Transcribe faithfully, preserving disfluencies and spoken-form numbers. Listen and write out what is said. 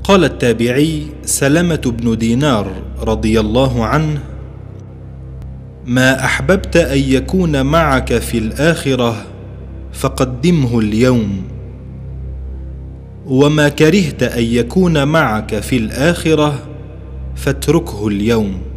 قال التابعي سلمة بن دينار رضي الله عنه: ما أحببت أن يكون معك في الآخرة فقدمه اليوم، وما كرهت أن يكون معك في الآخرة فاتركه اليوم.